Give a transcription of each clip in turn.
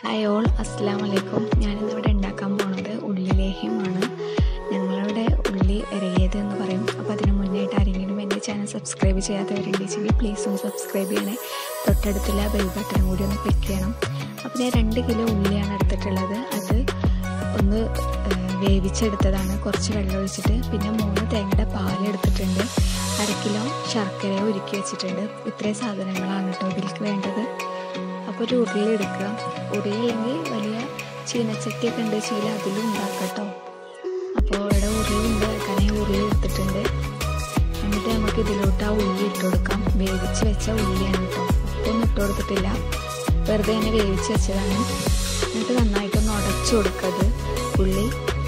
Hi all, അസ്സലാമു അലൈക്കും. ഞാനിന്നിവിടെ ഉണ്ടാക്കാൻ പോണത് ഉള്ളിലേഹ്യമാണ്. ഞങ്ങളിവിടെ ഉള്ളി ഇറങ്ങിയത് എന്ന് പറയും. അപ്പോൾ അതിന് മുന്നായിട്ട് ആരെങ്കിലും എൻ്റെ ചാനൽ സബ്സ്ക്രൈബ് ചെയ്യാത്തവരുണ്ടെങ്കിൽ പ്ലീസ് ഒന്ന് സബ്സ്ക്രൈബ് ചെയ്യണേ. തൊട്ടടുത്തുള്ള ബെൽ ബട്ടൺ കൂടി ഒന്ന് ക്ലിക്ക് ചെയ്യണം. അപ്പോൾ ഞാൻ 2 കിലോ ഉള്ളിയാണ് എടുത്തിട്ടുള്ളത്. അത് ഒന്ന് വേവിച്ചെടുത്തതാണ്, കുറച്ച് വെള്ളം ഒഴിച്ചിട്ട്. പിന്നെ 3 തേങ്ങയുടെ പാൽ എടുത്തിട്ടുണ്ട്. 1/2 കിലോ ശർക്കര ഉരുക്കി വെച്ചിട്ടുണ്ട്. ഇത്രയും സാധനങ്ങളാണ് കേട്ടോ ഇതിലേക്ക് വേണ്ടത്. അപ്പോൾ ഒരു ഉരുളി എടുക്കുക. ഉരുളി അല്ലെങ്കിൽ വലിയ ചീനച്ചട്ടിയൊക്കെ ഉണ്ട്, ചീല അതിലും ഉണ്ടാക്കട്ടോ. അപ്പോൾ ഇവിടെ ഉരുളിയുണ്ട്, കനയെ ഉരുളി എടുത്തിട്ടുണ്ട്. എന്നിട്ട് നമുക്ക് ഇതിലോട്ട് ആ ഉള്ളി ഇട്ട് കൊടുക്കാം. വേവിച്ച് വെച്ച ഉള്ളിയാണ് കേട്ടോ, ഉപ്പൊന്നും ഇട്ട് കൊടുത്തിട്ടില്ല, വെറുതെ തന്നെ വേവിച്ച് വെച്ചതാണ്. എന്നിട്ട് നന്നായിട്ടൊന്ന് ഉടച്ചു കൊടുക്കത് ഉള്ളി.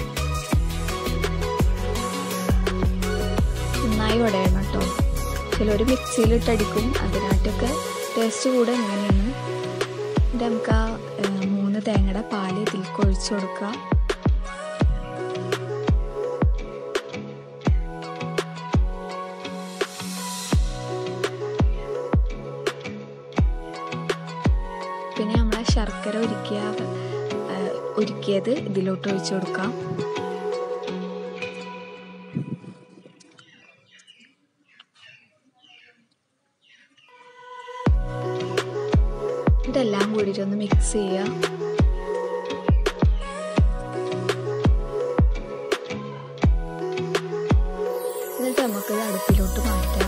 നന്നായി ഉടയണം കേട്ടോ. ചിലർ മിക്സിയിലിട്ടടിക്കും, അതിനായിട്ടൊക്കെ ടേസ്റ്റ് കൂടെ എങ്ങനെയാണ്. നമുക്ക് ആ 3 തേങ്ങയുടെ പാല് ഇതിലേക്ക് ഒഴിച്ചു കൊടുക്കുക. പിന്നെ നമ്മളെ ശർക്കര ഉരുക്കിയത് ഇതിലോട്ട് ഒഴിച്ചു കൊടുക്കാം. ഇതെല്ലാം കൂടിയിട്ടൊന്ന് മിക്സ് ചെയ്യുക. എന്നിട്ട് നമുക്കത് അടുപ്പിലോട്ട് മാറ്റാം.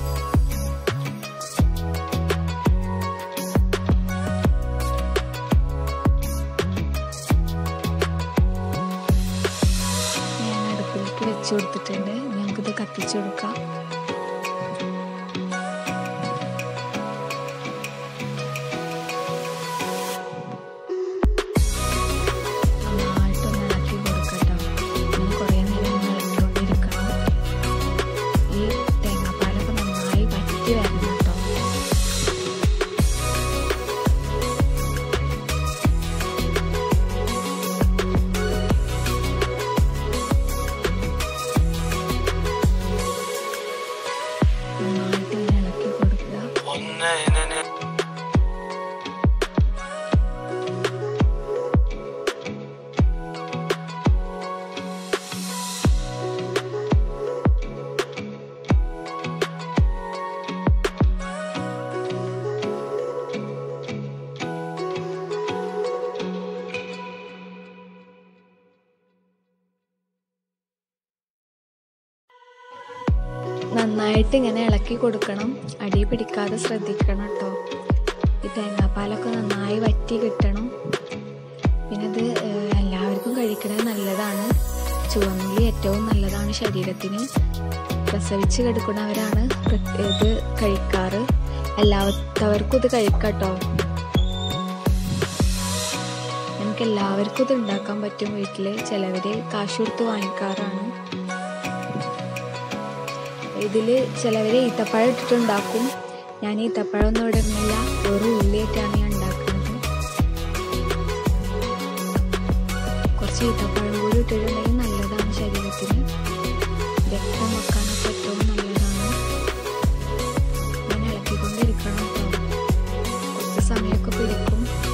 ഞാൻ അടുപ്പിലേക്ക് വെച്ച് കൊടുത്തിട്ടുണ്ട്. നമുക്കിത് കത്തിച്ചു കൊടുക്കാം. നന്നായിട്ട് ഇങ്ങനെ ഇളക്കി കൊടുക്കണം, അടി പിടിക്കാതെ ശ്രദ്ധിക്കണം കേട്ടോ. ഈ തേങ്ങാപ്പാലൊക്കെ നന്നായി വറ്റി കിട്ടണം. പിന്നെ ഇത് എല്ലാവർക്കും കഴിക്കണത് നല്ലതാണ്. ചുവന്നുള്ളി ഏറ്റവും നല്ലതാണ് ശരീരത്തിന്. പ്രസവിച്ച് കിടക്കുന്നവരാണ് ഇത് കഴിക്കാറ്. എല്ലാവർക്കും ഇത് കഴിക്കട്ടോ. നമുക്ക് എല്ലാവർക്കും ഇത് ഉണ്ടാക്കാൻ പറ്റും വീട്ടിൽ. ചിലവര് കാശ് കൊടുത്ത് വാങ്ങിക്കാറാണ്. ഇതിൽ ചിലവർ ഈത്തപ്പഴം ഇട്ടിട്ടുണ്ടാക്കും. ഞാൻ ഈത്തപ്പഴം ഒന്നും ഇടുന്നില്ല, വെറും ഉള്ളിയായിട്ടാണ് ഞാൻ ഉണ്ടാക്കുന്നത്. കുറച്ച് ഈത്തപ്പഴം കൂടി ഇട്ടിട്ടുണ്ടെങ്കിൽ നല്ലതാണ് ശരീരത്തിന്. രക്തം വെക്കാനൊക്കെ ഏറ്റവും നല്ലതാണ്. ഞാൻ ഇളക്കിക്കൊണ്ടിരിക്കണം കേട്ടോ. കുറച്ച് സമയമൊക്കെ പിടിക്കും.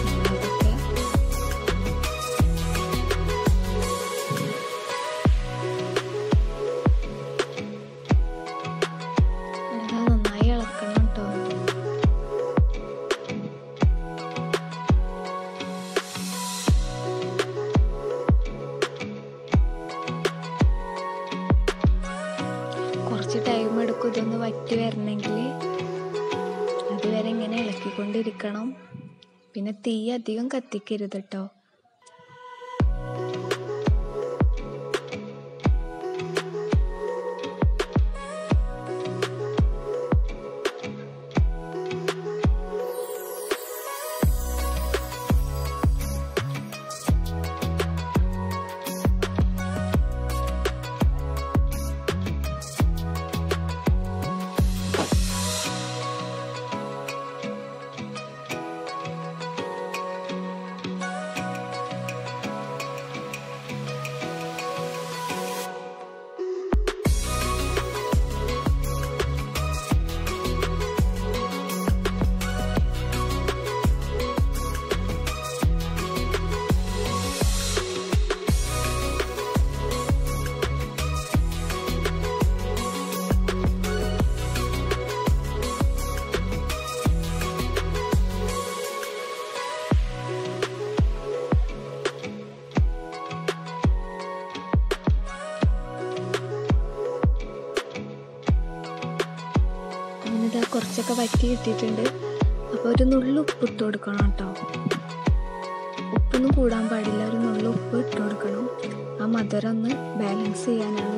കുറച്ച് ടൈം എടുക്കും ഇതൊന്ന് വറ്റി വരണമെങ്കിൽ. അതുവരെ ഇങ്ങനെ ഇളക്കിക്കൊണ്ടിരിക്കണം. പിന്നെ തീ അധികം കത്തിക്കരുത് കേട്ടോ. ഉള്ളിയൊക്കെ വറ്റി കിട്ടിയിട്ടുണ്ട്. അപ്പോൾ ഒരു നുള്ളു ഉപ്പ് ഇട്ട് കൊടുക്കണം കേട്ടോ. ഉപ്പൊന്നും കൂടാൻ പാടില്ല, ഒരു നുള്ളു ഉപ്പ് ഇട്ട് കൊടുക്കണം. ആ മധുരം ഒന്ന് ബാലൻസ് ചെയ്യാനാണ്.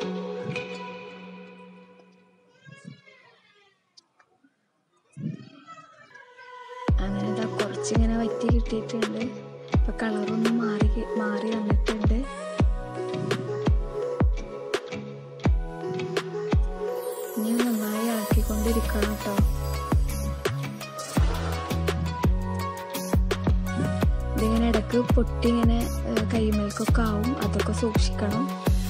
അങ്ങനെ ഇതാ കുറച്ചിങ്ങനെ വറ്റി കിട്ടിയിട്ടുണ്ട്. ഇപ്പം കളറൊന്ന് മാറി വന്നിട്ടുണ്ട്. ഇനി നന്നായി ഇളക്കിക്കൊണ്ടിരിക്കണം കേട്ടോ. ഇതിങ്ങനെ ഇടയ്ക്ക് പൊട്ടി ഇങ്ങനെ കൈമേൽക്കൊക്കെ ആവും, അതൊക്കെ സൂക്ഷിക്കണം.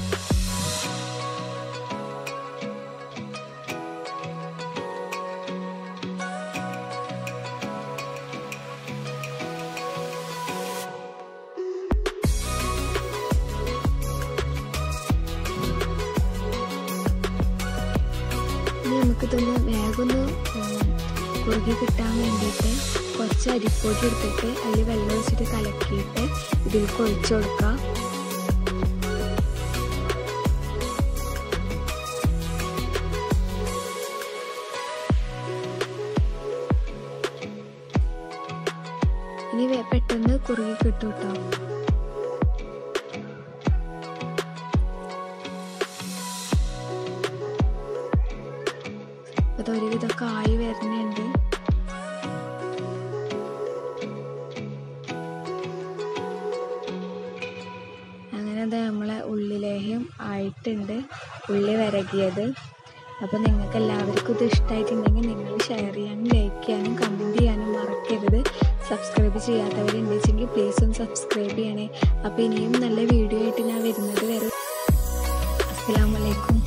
ഇനി നമുക്കിതൊന്ന് വേഗമൊന്ന് കുറുകി കിട്ടാൻ വേണ്ടിയിട്ട് കുറച്ച് അരിപ്പൊടി എടുത്തിട്ട് അതിൽ വെള്ളം ഒഴിച്ചിട്ട് കലക്കിയിട്ട് ഇതിലേക്ക് ഒഴിച്ചു കൊടുക്കുക. ഇനി പെട്ടെന്ന് കുറുകി കിട്ടും കേട്ടോ. അതൊരുവിധമൊക്കെ ആയി വരുന്നുണ്ട്. അങ്ങനെ നമ്മളെ ഉള്ളിലേഹ്യം ആയിട്ടുണ്ട്, ഉള്ളി വിരകിയത്. അപ്പോൾ നിങ്ങൾക്ക് എല്ലാവർക്കും ഇത് ഇഷ്ടമായിട്ടുണ്ടെങ്കിൽ നിങ്ങൾ ഷെയർ ചെയ്യാനും ലൈക്ക് ചെയ്യാനും കമൻറ്റ് ചെയ്യാനും മറക്കരുത്. സബ്സ്ക്രൈബ് ചെയ്യാത്തവരുണ്ടെങ്കിൽ പ്ലീസ് ഒന്ന് സബ്സ്ക്രൈബ് ചെയ്യണേ. അപ്പോൾ ഇനിയും നല്ല വീഡിയോ ആയിട്ട് ഞാൻ വരുന്നത് വരെ. അസ്സലാമു അലൈക്കും.